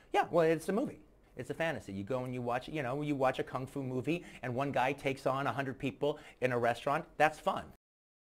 Yeah, well, it's a movie. It's a fantasy. You go and you watch, you know, you watch a kung fu movie and one guy takes on 100 people in a restaurant. That's fun.